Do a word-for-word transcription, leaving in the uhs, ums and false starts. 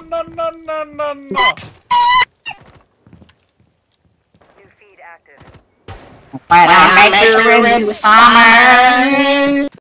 no, no, no, no, no. New feed active. When I met you in the summer.